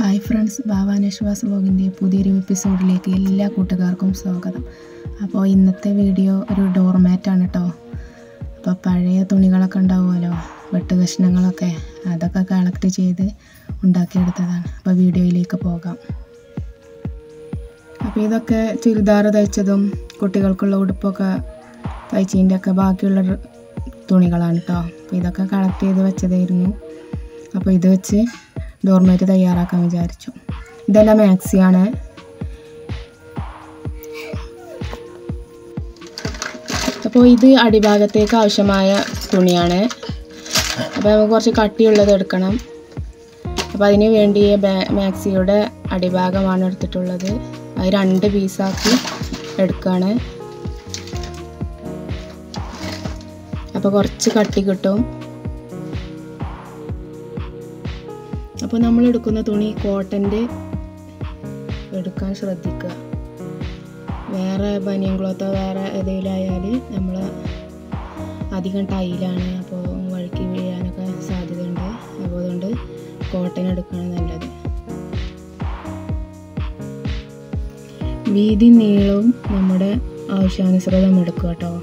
Hi friends, ഭാവാനശ്വാസ് വ്ലോഗിൻ്റെ പുതിയൊരു എപ്പിസോഡിലേക്ക് എല്ലാ കൂട്ടുകാർക്കും സ്വാഗതം. അപ്പോൾ ഇന്നത്തെ വീഡിയോ ഒരു ഡോർമാറ്റാണ് കേട്ടോ. അപ്പോൾ പഴയ തുണികളൊക്കെ ഉണ്ടാവുമല്ലോ, വെട്ട് കഷ്ണങ്ങളൊക്കെ, അതൊക്കെ കളക്ട് ചെയ്ത് ഉണ്ടാക്കിയെടുത്തതാണ്. അപ്പോൾ വീഡിയോയിലേക്ക് പോകാം. അപ്പോൾ ഇതൊക്കെ ചുരിദാർ തയ്ച്ചതും കുട്ടികൾക്കുള്ള ഉടുപ്പൊക്കെ തയ്ച്ചതിൻ്റെ ഒക്കെ ബാക്കിയുള്ള തുണികളാണ് കേട്ടോ. അപ്പോൾ ഇതൊക്കെ കളക്ട് ചെയ്ത് വെച്ചതായിരുന്നു. അപ്പോൾ ഇത് വെച്ച് ഡോർമാറ്റ് തയ്യാറാക്കാൻ വിചാരിച്ചു. ഇതെല്ലാം മാക്സിയാണ്. അപ്പോൾ ഇത് അടിഭാഗത്തേക്ക് ആവശ്യമായ തുണിയാണ്. അപ്പോൾ നമുക്ക് കുറച്ച് കട്ടിയുള്ളത് എടുക്കണം. അപ്പോൾ അതിന് വേണ്ടി മാക്സിയുടെ അടിഭാഗമാണ് എടുത്തിട്ടുള്ളത്. അത് 2 പീസാക്കി എടുക്കുകയാണ്. അപ്പോൾ കുറച്ച് കട്ടി കിട്ടും. അപ്പോൾ നമ്മൾ എടുക്കുന്ന തുണി കോട്ടൻ്റെ എടുക്കാൻ ശ്രദ്ധിക്കുക. വേറെ ബനിയൻ ക്ലോത്തോ വേറെ ഏതെങ്കിലുമായാൽ നമ്മൾ അധികം ടൈലാണ്, അപ്പോൾ വഴുക്കി വീഴാനൊക്കെ സാധ്യതയുണ്ട്. അപ്പോൾ അതുകൊണ്ട് കോട്ടൺ എടുക്കുകയാണ് നല്ലത്. വീതി നീളവും നമ്മുടെ ആവശ്യാനുസൃതം എടുക്കുക കേട്ടോ.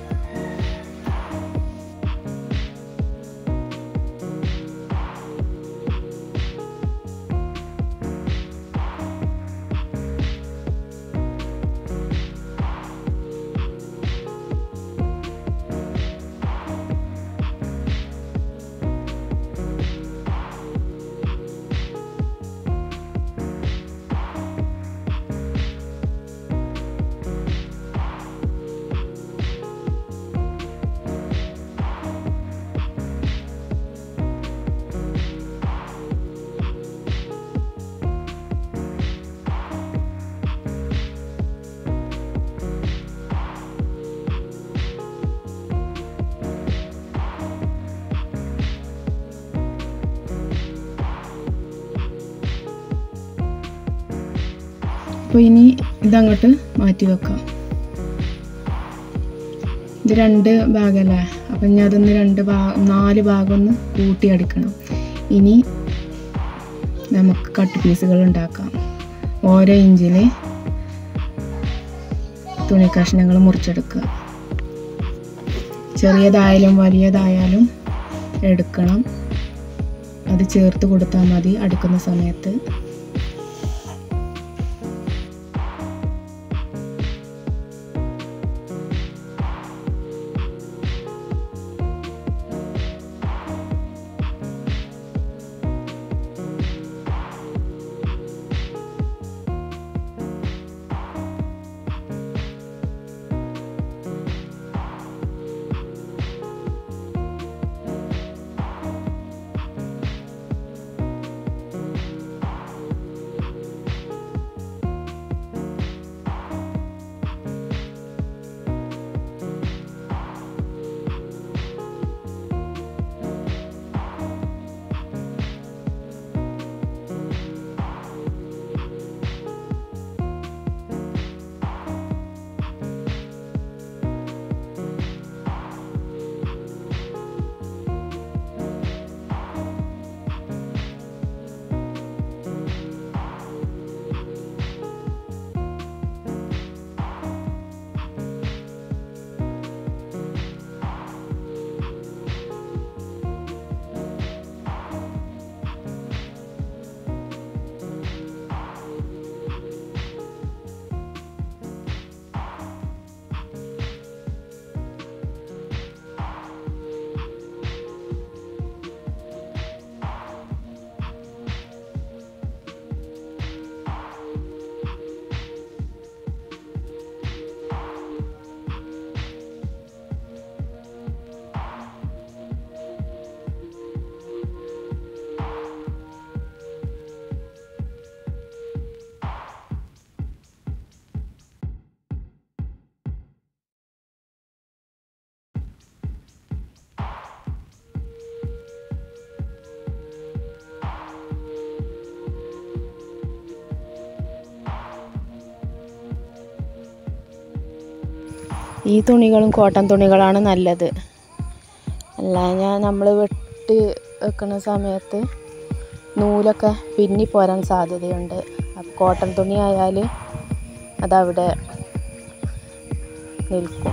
അപ്പോൾ ഇനി ഇതങ്ങോട്ട് മാറ്റി വെക്കാം. ഇത് 2 ഭാഗമല്ലേ, അപ്പം ഇനി അതൊന്ന് 4 ഭാഗം ഒന്ന് കൂട്ടി അടിക്കണം. ഇനി നമുക്ക് കട്ട് പീസുകൾ ഉണ്ടാക്കാം. ഓരോ ഇഞ്ചിൽ തുണി കഷ്ണങ്ങൾ മുറിച്ചെടുക്കുക. ചെറിയതായാലും വലിയതായാലും എടുക്കണം. അത് ചേർത്ത് കൊടുത്താൽ മതി അടുക്കുന്ന സമയത്ത്. ഈ തുണികളും കോട്ടൺ തുണികളാണ് നല്ലത്. അല്ല നമ്മൾ വെട്ടി വെക്കുന്ന സമയത്ത് നൂലൊക്കെ പിന്നി പോരാൻ സാധ്യതയുണ്ട്. അപ്പോൾ കോട്ടൺ തുണി ആയാൽ അതവിടെ നിൽക്കും.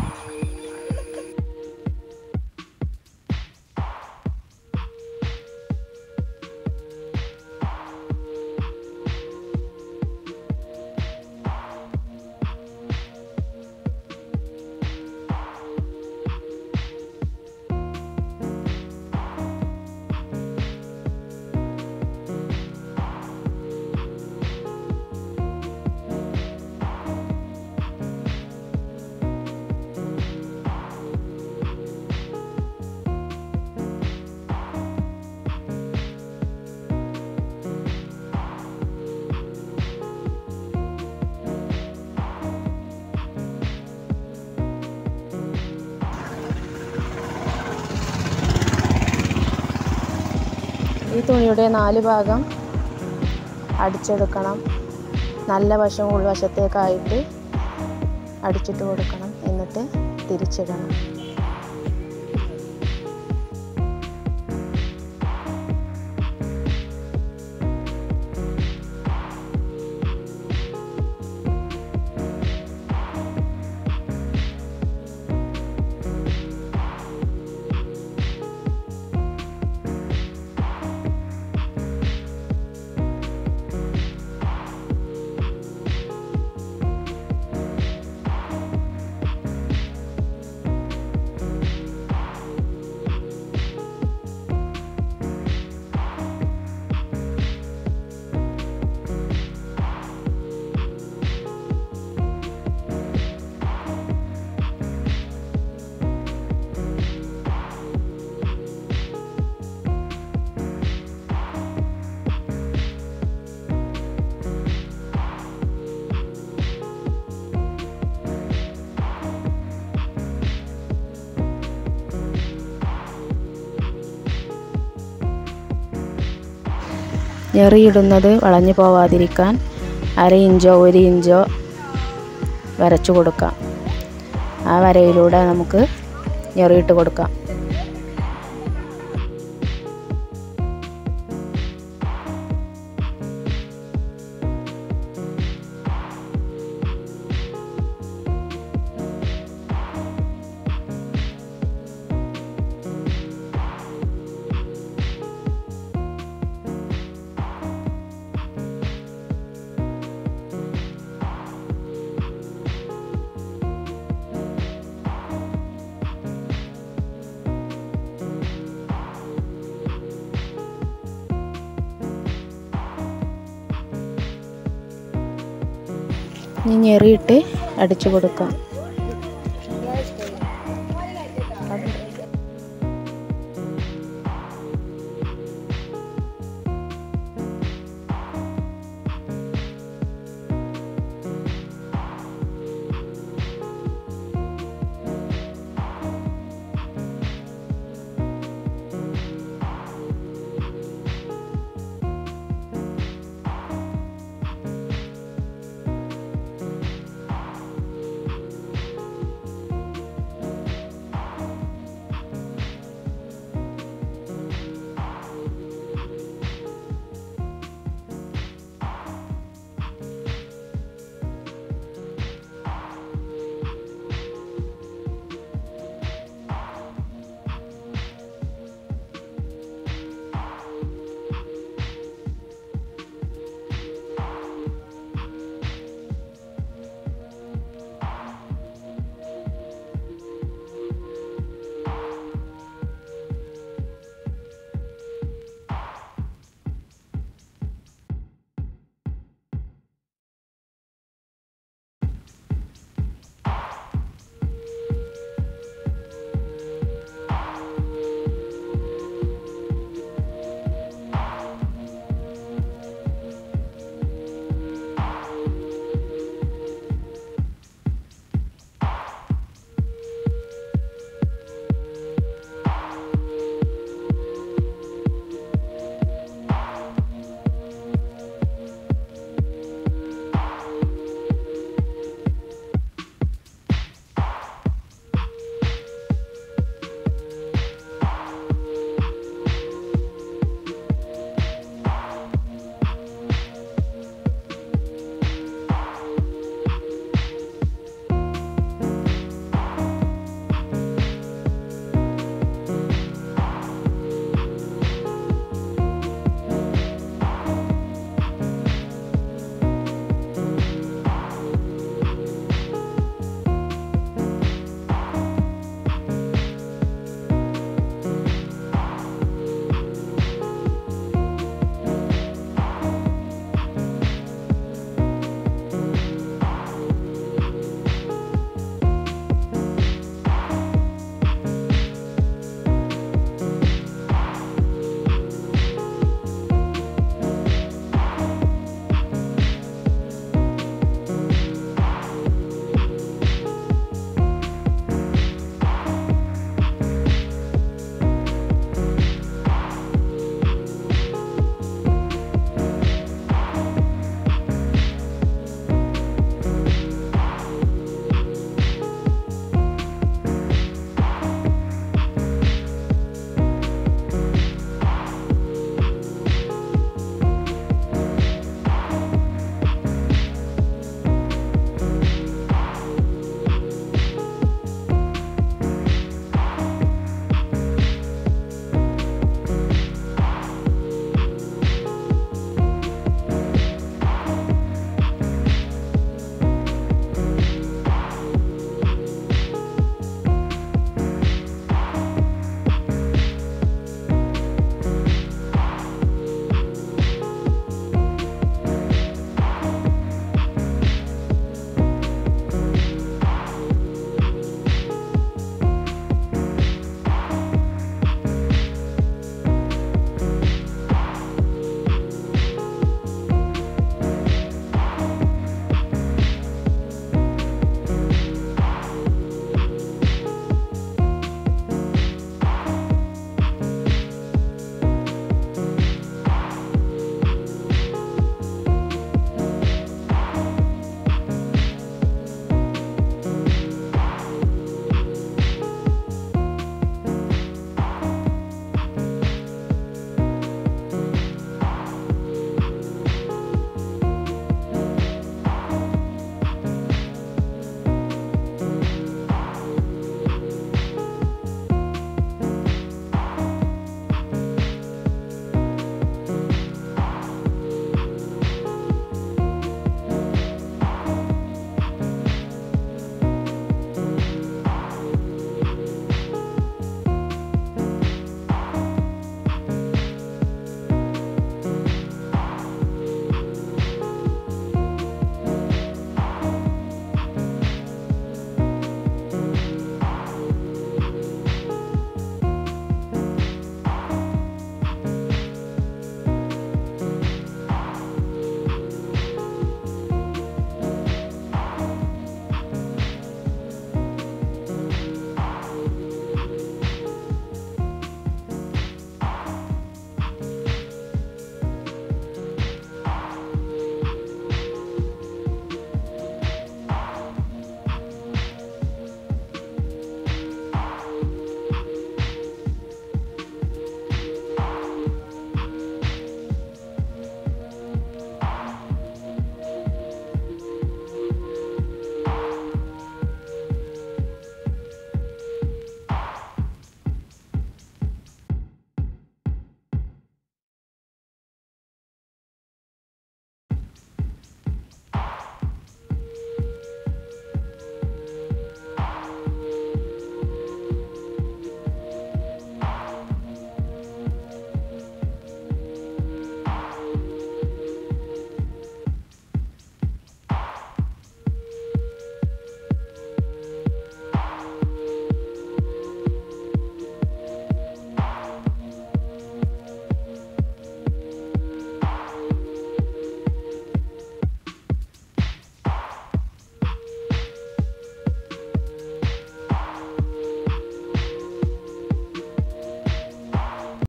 ഈ തുണിയുടെ 4 ഭാഗം അടിച്ചെടുക്കണം. നല്ല വശം ഉൾവശത്തേക്കായിട്ട് അടിച്ചിട്ട് കൊടുക്കണം. എന്നിട്ട് തിരിച്ചിടണം. ഞെറിയിടുന്നത് വളഞ്ഞു പോവാതിരിക്കാൻ 1/2 ഇഞ്ചോ 1 ഇഞ്ചോ വരച്ചു കൊടുക്കാം. ആ വരയിലൂടെ നമുക്ക് ഞെറിയിട്ട് കൊടുക്കാം. ഇനി ഞെറിയിട്ട് അടിച്ചു കൊടുക്കാം.